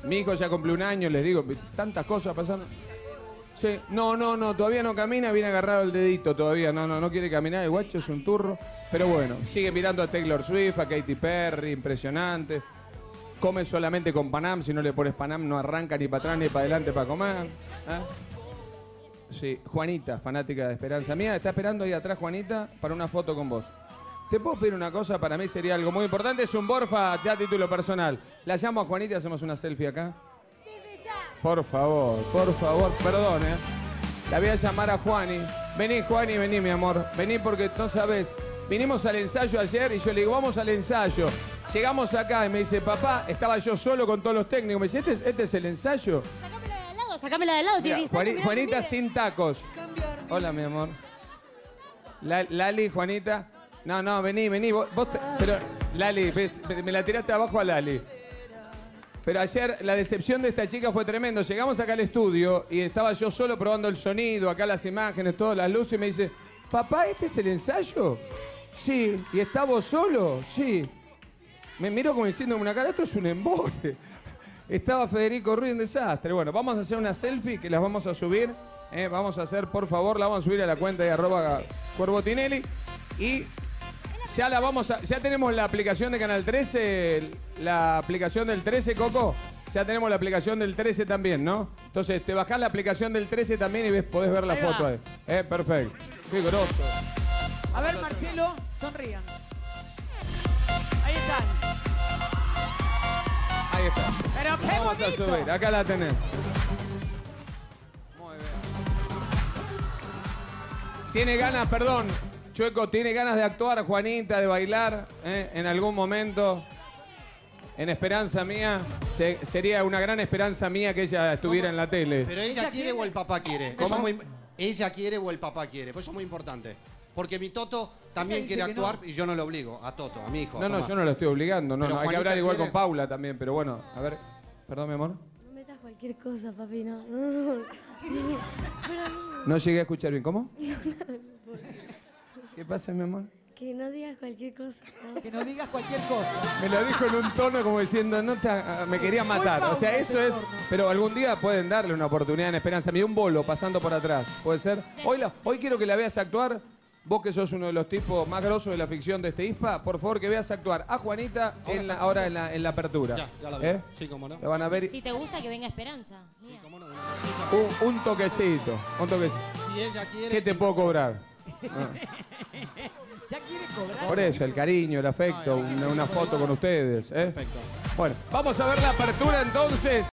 Mi hijo ya cumplió 1 año, les digo, tantas cosas pasando. Sí, no, todavía no camina, viene agarrado el dedito todavía, no quiere caminar, el guacho es un turro. Pero bueno, sigue mirando a Taylor Swift, a Katy Perry, impresionante. Come solamente con Panam, si no le pones Panam no arranca ni para atrás ni para adelante para comer. Sí, Juanita, fanática de Esperanza Mía, está esperando ahí atrás Juanita para una foto con vos. ¿Te puedo pedir una cosa? Para mí sería algo muy importante, es un Borfa, ya a título personal. La llamo a Juanita y hacemos una selfie acá. Por favor, perdón, La voy a llamar a Juani. Vení, Juani, vení, mi amor. Vení porque no sabés. Vinimos al ensayo ayer y yo le digo, vamos al ensayo. Llegamos acá y me dice, papá, estaba yo solo con todos los técnicos. Me dice, ¿este es el ensayo? Sácamela de lado, Mira, Juanita sin tacos. Hola, mi amor. Lali, Juanita. No, vení. Pero, Lali, me la tiraste abajo a Lali. Pero ayer la decepción de esta chica fue tremendo. Llegamos acá al estudio y estaba yo solo probando el sonido, acá las imágenes, todas las luces, y me dice, papá, ¿este es el ensayo? Sí. ¿Y está vos solo? Sí. Me miro como diciéndome una cara, esto es un embole. Estaba Federico Ruiz, un desastre. Bueno, vamos a hacer una selfie que las vamos a subir. Vamos a hacer, por favor, la vamos a subir a la cuenta de @Cuervotinelli. Y ya tenemos la aplicación de Canal 13, la aplicación del 13, Coco. Ya tenemos la aplicación del 13 también, ¿no? Entonces, te bajás la aplicación del 13 también y podés ver la foto ahí. Perfecto. Qué grosso. A ver, Marcelo, sonrían. Ahí están. Ahí está. Pero qué Vamos bonito. a subir, acá la tenés. Muy bien. Tiene ganas, perdón, Chueco, tiene ganas de actuar, Juanita, de bailar, en algún momento. En Esperanza Mía, sería una gran esperanza mía que ella estuviera en la tele. Pero ella quiere o el papá quiere. ¿Cómo? Ella quiere o el papá quiere. Pues eso es muy importante. Porque mi Toto también quiere actuar y yo no lo obligo a Toto, a mi hijo. No, yo no lo estoy obligando. No, Pero hay que Juanita hablar igual quiere. con Paula también, pero bueno, a ver. Perdón, mi amor. No metas cualquier cosa, papi, no. No llegué a escuchar bien. ¿Cómo? ¿Qué pasa, mi amor? Que no digas cualquier cosa. Que no digas cualquier cosa. Me lo dijo en un tono como diciendo, me quería matar. O sea, eso es... Pero algún día pueden darle una oportunidad en Esperanza. Me dio un bolo pasando por atrás. ¿Puede ser? Hoy quiero que la veas actuar. Vos que sos uno de los tipos más grosos de la ficción de este ISPA, por favor que veas actuar a Juanita ahora en la apertura. Ya la veo. Sí, cómo no. Lo van a ver. Si te gusta, que venga Esperanza. Sí, cómo no. Un toquecito. Un toquecito. Si ella quiere... ¿Qué te puedo cobrar? Ya quiere cobrar. Por eso, el cariño, el afecto, una foto con ustedes. Perfecto. Bueno, vamos a ver la apertura entonces.